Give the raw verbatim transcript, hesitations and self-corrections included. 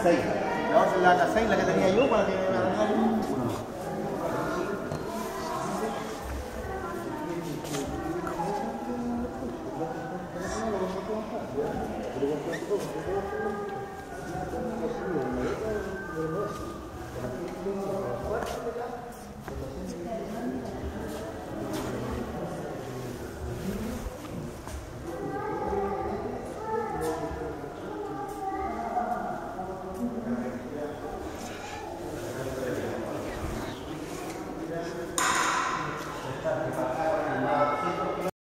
seis. La otra es la K seis, la que tenía yo para que me arreglaran.